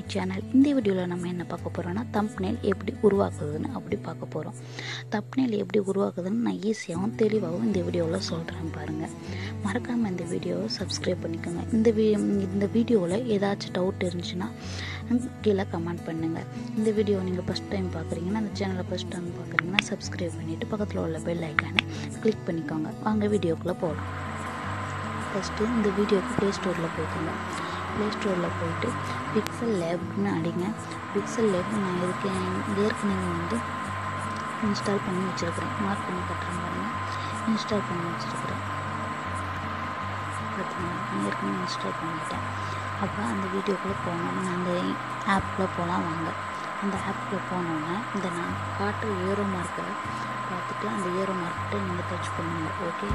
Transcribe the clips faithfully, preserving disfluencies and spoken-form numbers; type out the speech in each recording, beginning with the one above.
Channel. இந்த வீடியோவில் நம்ம என்ன பார்க்க போகிறோம்னா தம்ப்நெயில் எப்படி உருவாக்குறதுன்னு அப்படி பார்க்க போகிறோம். தம்ப்நெயில் எப்படி உருவாக்குறதுன்னு நான் ஈஸியாகவும் தெளிவாகவும் இந்த வீடியோவில் சொல்கிறேன் பாருங்கள். மறக்காமல் இந்த வீடியோவை சப்ஸ்கிரைப் பண்ணிக்கோங்க. இந்த வீ இந்த வீடியோவில் ஏதாச்சும் டவுட் இருந்துச்சுன்னா கீழே கமெண்ட் பண்ணுங்கள். இந்த வீடியோ நீங்கள் ஃபஸ்ட் டைம் பார்க்குறீங்கன்னா அந்த சேனலை ஃபஸ்ட் டைம் பார்க்குறீங்கன்னா சப்ஸ்கிரைப் பண்ணிவிட்டு பக்கத்தில் உள்ள பெல் ஐக்கானை கிளிக் பண்ணிக்கோங்க. வாங்க வீடியோக்குள்ளே போகலாம். ஃபஸ்ட்டு இந்த வீடியோக்கு ப்ளே ஸ்டோரில் போய்க்கோங்க. ப்ளே ஸ்டோரில் போயிட்டு பிக்சல் லேப்னு அடிங்க. பிக்சல் லேப் நான் இதுக்கு ஏற்கனவே வந்து இன்ஸ்டால் பண்ணி வச்சுருக்கிறேன். மார்க் பண்ணி கட்டுறேன் பாருங்கள். இன்ஸ்டால் பண்ணி வச்சுருக்கிறேன் பார்த்தீங்கன்னா ஏற்கனவே இன்ஸ்டால் பண்ணிட்டேன். அப்போ அந்த வீடியோக்குள்ளே போனோம். நான் அந்த ஆப்புக்குள்ளே போகலாம் வாங்க. அந்த ஆப்புக்குள்ளே போனோன்னே இந்த நான் காட்டுற ஏரோ மார்க்கை பார்த்துட்டு அந்த ஏரோ மார்க்கிட்ட நீங்கள் டச் பண்ணுங்க. ஓகே,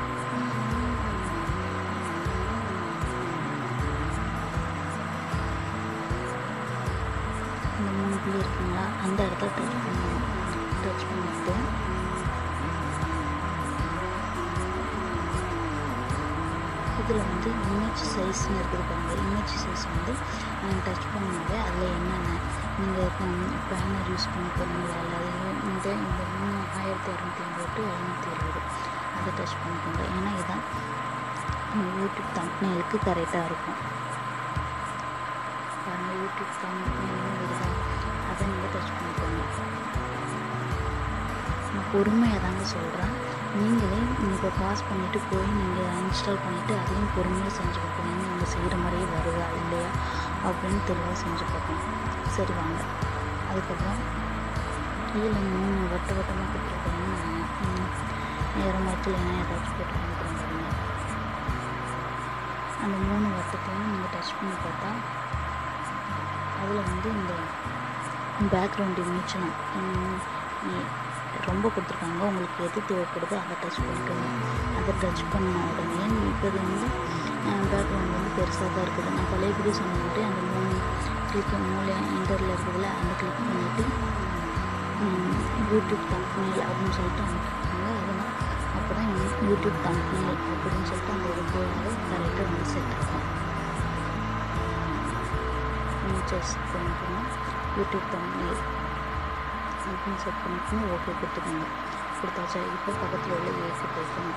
இந்த மூணு புள்ளி இருக்குங்களா அந்த இடத்துல டச் பண்ணுங்க. டச் பண்ணிட்டு இதில் வந்து இமேஜ் சைஸ்ன்னு இருக்குது பாருங்கள். இமேஜ் சைஸ் வந்து டச் பண்ணாலே அதில் என்னென்ன நீங்கள் பேனர் யூஸ் பண்ணி போகிறீங்களா இல்லை இந்த இந்த மூணு ஆயிரத்தி இரநூத்தி ஐம்பது டு எழுநூற்றி இருபது அதை டச் பண்ணிக்கோங்க. ஏன்னா இதான் யூடியூப் தம்ப்நெயிலுக்கு கரெக்டாக இருக்கும் பாருங்கள். யூடியூப் தம்ப்நெயிலும் வருதா அதை நீங்கள் டச் பண்ணிக்கோங்க. நான் பொறுமையாக தாங்க சொல்கிறேன். நீங்களே இப்போ பாஸ் பண்ணிவிட்டு போய் நீங்கள் இன்ஸ்டால் பண்ணிவிட்டு அதையும் பொறுமையாக செஞ்சு பார்க்கணும். நீங்கள் செய்கிற மாதிரியே வருதா இல்லையா அப்படின்னு தெளிவாக செஞ்சு பார்க்கணும். சரி வாங்க. அதுக்கப்புறம் இதில் மூணு வட்ட வட்டமாக கொடுத்துருக்காங்க. நேரம் மரத்தில் என்ன ஏதாச்சும் போட்டு காமிக்கிறேன் பாருங்க. அந்த மூணு வட்டத்தையும் நீங்கள் டச் பண்ணி பார்த்தா அதில் வந்து இந்த பேக்ரவுண்ட் இமேஜ்லாம் ரொம்ப கொடுத்துருக்காங்க. உங்களுக்கு எது தேவைப்படுதோ அதை டச் பண்ணிக்கோங்க. அதை டச் பண்ண உடனே இப்போ இது வந்து பேக்ரவுண்ட் வந்து பெருசாக தான் இருக்குது. நான் பழையபடி சொன்ன மாதிரி அந்த மூணு கிளிக் மூளை எண்டரில் இருக்குதுல அந்த கிளிக் பண்ணிவிட்டு யூடியூப் தம்ப்நெயில் அப்படின்னு சொல்லிட்டு அனுப்பிக்கோங்க. அதெல்லாம் அப்போ தான் யூடியூப் தம்ப்நெயில் அப்படின்னு சொல்லிட்டு அந்த இது போகிறது கரெக்டாக வந்து செட் ஆகும். இமேஜஸ் பண்ணிக்கோங்க. யூடியூப் தம்ப்நெயில் அப்படின்னு செட் பண்ணிக்கோங்க. ஓகே கொடுத்துக்கோங்க. கொடுத்தாச்சா? இப்போ பக்கத்தில் உள்ள ஏக்கு போய்க்கோங்க.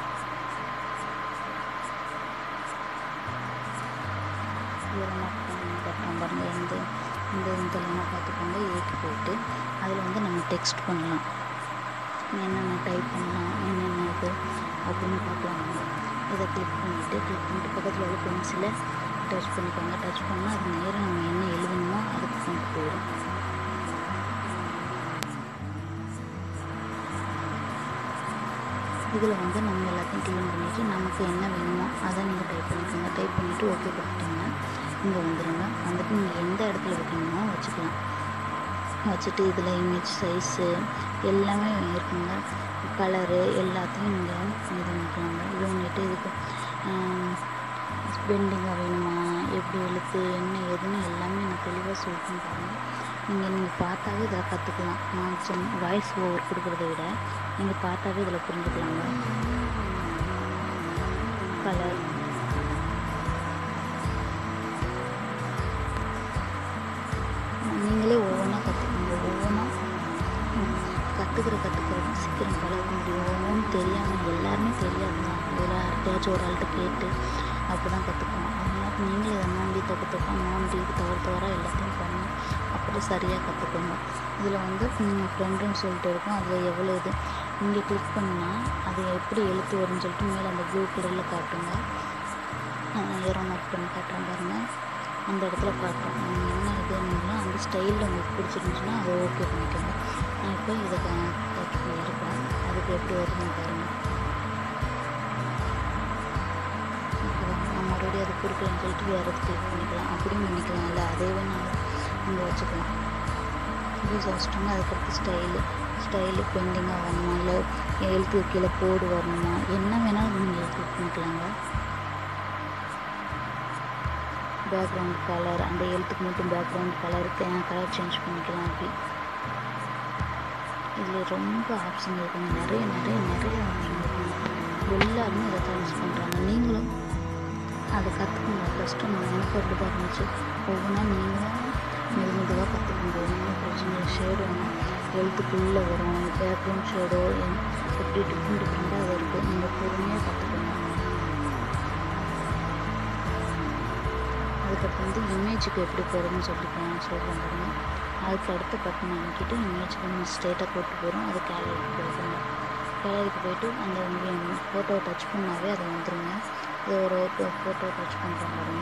இதெல்லாம் கட்டுறோம் பாருங்கள். இந்த இந்த இதெல்லாம் பார்த்துக்கோங்க. ஏக்கு போயிட்டு அதில் வந்து நம்ம டெக்ஸ்ட் பண்ணலாம். என்னென்ன டைப் பண்ணலாம் என்னென்ன இது அப்படின்னு பார்க்கலாம். இதை கிளிக் பண்ணிவிட்டு கிளிக் பண்ணிட்டு பக்கத்தில் உள்ள பென்சிலை டச் பண்ணிக்கோங்க. டச் பண்ணால் அது நேரம் நம்ம என்ன எழுதணுமோ அதுக்கு கொண்டு போயிடும். இதில் வந்து நம்ம எல்லாத்தையும் க்ளீன் பண்ணிவிட்டு நமக்கு என்ன வேணுமோ அதை நீங்கள் டைப் பண்ணிக்கோங்க. டைப் பண்ணிவிட்டு ஓகே கொடுத்துட்டிங்கன்னா இங்கே வந்துடுங்க. வந்துட்டு நீங்கள் எந்த இடத்துல வைக்கணுமோ வச்சுக்கலாம். வச்சுட்டு இதில் இமேஜ் சைஸு எல்லாமே இருக்குங்க. கலரு எல்லாத்தையும் நீங்கள் இது பண்ணிக்கலாங்க. இது பண்ணிவிட்டு இதுக்கு பெண்டிங்காக வேணுமா எப்படி எழுத்து என்ன ஏதுன்னு எல்லாமே நான் தெளிவாக சொல்லிட்டேன் பாருங்கள். நீங்கள் நீங்கள் பார்த்தாவே இதில் கற்றுக்கலாம். நான் சொன்ன வாய்ஸ் ஓவர் கொடுக்குறத விட நீங்கள் பார்த்தாவே இதில் புரிஞ்சுக்கலாங்க. கலர் நீங்களே ஒவ்வொன்றா கற்றுக்கோங்க. ஒவ்வொன்றா கற்றுக்கிற கற்றுக்கிற சீக்கிரம் பழக முடியும். ஒவ்வொன்றும் தெரியாமல் எல்லாருமே தெரியாது தான். இதில் யார்கிட்டயாச்சும் ஒரு ஆள்கிட்ட கேட்டு அப்படி தான் கற்றுக்கணும். அதனால நீங்களே இதை நோண்டி தொக்க தொக்க நோண்டி தவறு தவறாக எல்லாத்தையும் பண்ணி அப்படி சரியாக கற்றுக்கோங்க. இதில் வந்து ஃப்ரெண்டுன்னு சொல்லிட்டு இருக்கும். அதில் எவ்வளோ இது இங்கே கிளிக் பண்ணால் அது எப்படி எழுத்து வரும்னு சொல்லிட்டு மேலே அந்த ப்ளூ கலரில் காட்டுங்க. ஏரோ மார்க் பண்ணி காட்டுறேன் பாருங்கள். அந்த இடத்துல காட்டுறோம். நீங்கள் என்ன இதுன்னு அந்த ஸ்டைலில் உங்களுக்கு பிடிச்சிருந்துச்சுன்னா அதை ஓகே பண்ணிக்கோங்க. நான் இப்போ இதை டச் பண்ணியிருக்கேன். அதுக்கு எப்படி வருதுன்னு பாருங்கள். நான் மறுபடியும் அது கொடுக்கலன்னு சொல்லிட்டு வேறு எது கிளிக் பண்ணிக்கலாம். அப்படியும் பண்ணிக்கலாம். இல்லை அதே வேணாலும் நீங்கள் வச்சுக்கலாம். இது வச்சுட்டோங்க. அதுக்கடுத்து ஸ்டைலு ஸ்டைலு பெண்டிங்காக வரணுமா இல்லை எழுத்து கீழே கோடு வரணுமா என்ன வேணாலும் நீங்கள் கிளிக் பண்ணிக்கலாங்க. பேக்ரவுண்ட் கலர் அந்த எழுத்துக்கு மட்டும் பேக்ரவுண்ட் கலருக்கு கலர் சேஞ்ச் பண்ணிக்கலாம். அப்படி இதில் ரொம்ப ஆப்ஷன் இருக்குங்க. நிறைய நிறைய நிறைய ஆப்ஷன் இருக்குங்க. எல்லாருமே இதை தான் யூஸ் பண்ணுறாங்க. நீங்களும் அதை கற்றுக்கணும். ஃபஸ்ட்டு நான் எனக்கு அப்படி தான் இருந்துச்சு. ஒவ்வொன்றா நீங்களும் மெது மெதுவாக கற்றுக்க முடியும். ஒன்றும் பிரச்சனை இல்லை. ஷேடு ஒன்று எழுத்துக்குள்ளே வரும். பேக்ரவுண்ட் ஷேடோ எப்படி டிஃப்ரெண்ட் டிஃப்ரெண்ட்டாக அது இருக்குது. நீங்கள் பொறுமையாக கற்றுக்கணும். அதுக்கப்புறம் வந்து இமேஜுக்கு எப்படி போடுறதுன்னு சொல்லிக்கலாம் சொல்கிறேன் பாருங்க. அதுக்கு அடுத்த பட்டன் அமைக்கிட்டு இமேஜுக்கு நம்ம ஸ்ட்ரெயிட்டாக போட்டு போகிறோம். அது கேலரிக்கு போயிடுங்க. கேலரிக்கு போயிட்டு அந்த ஃபோட்டோவை டச் பண்ணாவே அதை வந்துடுங்க. இதை ஒரு ஃபோட்டோ டச் பண்ணுறோம் பாருங்க.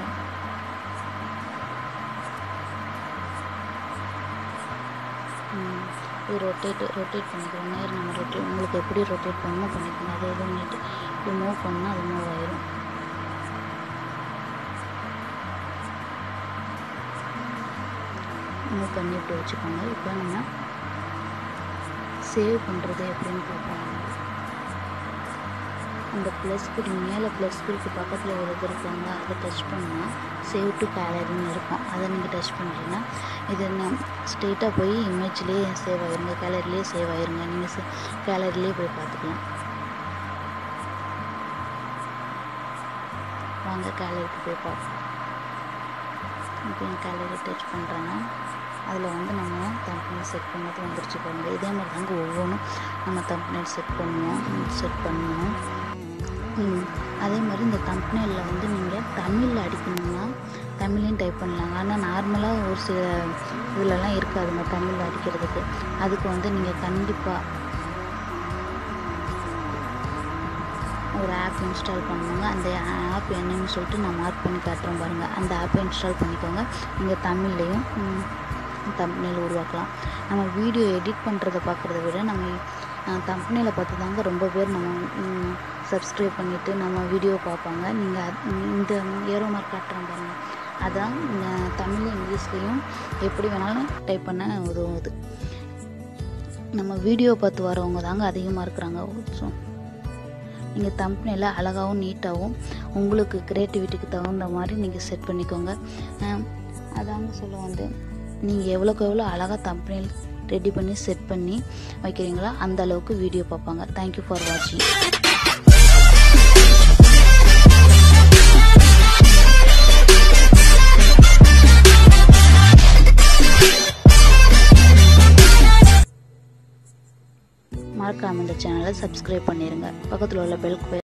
இது ரொட்டேட் ரொட்டேட் பண்ணிக்கிறோம். நேரம் நம்ம ரொட்டேட் உங்களுக்கு எப்படி ரொட்டேட் பண்ணணும் பண்ணிக்கணும். அதை இது பண்ணிட்டு இப்படி மூவ் பண்ணால் அது மூவ் ஆயிடும். மூவ் பண்ணி இப்படி வச்சுக்கோங்க. இப்போ நம்ம சேவ் பண்ணுறது எப்படின்னு பார்ப்போம். அந்த ப்ளஸ் குறி மேலே ப்ளஸ் குறிக்கு பக்கத்தில் ஒரு இது இருக்காங்க. அதை டச் பண்ணால் சேவ் டு கேலரின்னு இருக்கும். அதை நீங்கள் டச் பண்ணுறீங்கன்னா இது ஸ்ட்ரெயிட்டாக போய் இமேஜ்லேயே சேவ் ஆகிருங்க. கேலரிலேயே சேவ் ஆகிருங்க. நீங்கள் கேலரிலேயே போய் பார்த்துக்கலாம். வாங்க கேலரிக்கு போய் பார்ப்போம். இப்போ என் கேலரி டச் பண்ணுறேன்னா அதில் வந்து நம்ம தம்ப்நெயில் செட் பண்ணது வந்துருச்சு பாருங்க. இதே மாதிரி தாங்க ஒவ்வொன்றும் நம்ம தம்ப்நெயில் செட் பண்ணுவோம் செட் பண்ணணும். அதே மாதிரி இந்த தம்ப்நெயிலில் வந்து நீங்கள் தமிழில் அடிக்கணும்னா தமிழையும் டைப் பண்ணலாங்க. ஆனால் நார்மலாக ஒரு சில இதிலலாம் இருக்காதுங்க தமிழில் அடிக்கிறதுக்கு. அதுக்கு வந்து நீங்கள் கண்டிப்பாக ஒரு ஆப் இன்ஸ்டால் பண்ணுங்க. அந்த ஆப் என்னன்னு சொல்லிட்டு நான் மார்க் பண்ணி காட்டுறேன் பாருங்கள். அந்த ஆப்பை இன்ஸ்டால் பண்ணிக்கோங்க. நீங்கள் தமிழ்லேயும் தம்ப்நெயில் உருவாக்கலாம். நம்ம வீடியோ எடிட் பண்ணுறதை பார்க்குறத விட நம்ம தம்ப்நெயிலை பார்த்து தாங்க ரொம்ப பேர் நம்ம சப்ஸ்கிரைப் பண்ணிவிட்டு நம்ம வீடியோ பார்ப்பாங்க. நீங்கள் இந்த ஏரோ மார்க் காட்டுறேன் பாருங்கள். அதான் தமிழ் இங்கிலீஷ்லேயும் எப்படி வேணாலும் டைப் பண்ண உதவுது. நம்ம வீடியோ பார்த்து வரவங்க தாங்க அதிகமாக இருக்கிறாங்க. ஸோ நீங்கள் தம்ப்நெயிலை அழகாகவும் நீட்டாகவும் உங்களுக்கு க்ரியேட்டிவிட்டிக்கு தகுந்த மாதிரி நீங்கள் செட் பண்ணிக்கோங்க. அதாங்க சொல்ல வந்து நீங்கள் எவ்வளோக்கு எவ்வளோ அழகாக தம்ப்நெயில் ரெடி பண்ணி செட் பண்ணி வைக்கிறீங்களோ அந்த அளவுக்கு வீடியோ பார்ப்பாங்க. தேங்க்யூ ஃபார் வாட்சிங். மறக்காம இந்த சேனலை சப்ஸ்கிரைப் பண்ணிடுங்க. பக்கத்தில் உள்ள பெல்